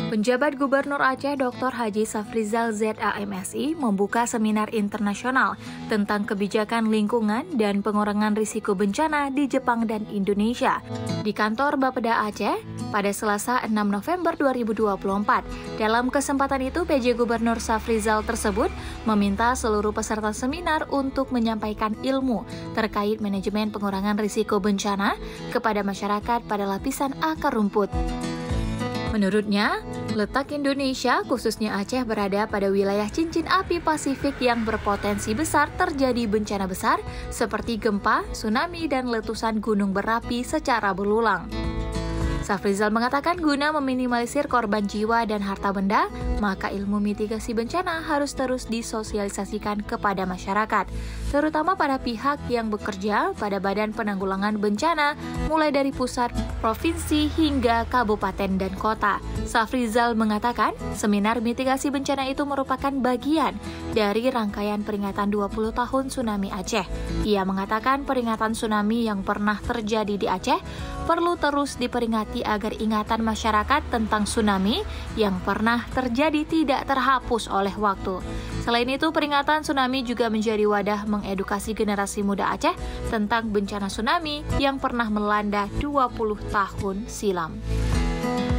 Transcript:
Penjabat Gubernur Aceh Dr. Haji Safrizal ZAMSI membuka seminar internasional tentang kebijakan lingkungan dan pengurangan risiko bencana di Jepang dan Indonesia di kantor Bapeda Aceh pada Selasa 6 November 2024. Dalam kesempatan itu, PJ Gubernur Safrizal tersebut meminta seluruh peserta seminar untuk menyampaikan ilmu terkait manajemen pengurangan risiko bencana kepada masyarakat pada lapisan akar rumput. Menurutnya, letak Indonesia, khususnya Aceh, berada pada wilayah cincin api Pasifik yang berpotensi besar terjadi bencana besar seperti gempa, tsunami, dan letusan gunung berapi secara berulang. Safrizal mengatakan guna meminimalisir korban jiwa dan harta benda, maka ilmu mitigasi bencana harus terus disosialisasikan kepada masyarakat, terutama pada pihak yang bekerja pada Badan Penanggulangan Bencana, mulai dari pusat, provinsi, hingga kabupaten dan kota. Safrizal mengatakan seminar mitigasi bencana itu merupakan bagian dari rangkaian peringatan 20 tahun tsunami Aceh. Ia mengatakan peringatan tsunami yang pernah terjadi di Aceh perlu terus diperingati agar ingatan masyarakat tentang tsunami yang pernah terjadi tidak terhapus oleh waktu. Selain itu, peringatan tsunami juga menjadi wadah mengedukasi generasi muda Aceh tentang bencana tsunami yang pernah melanda 20 tahun silam.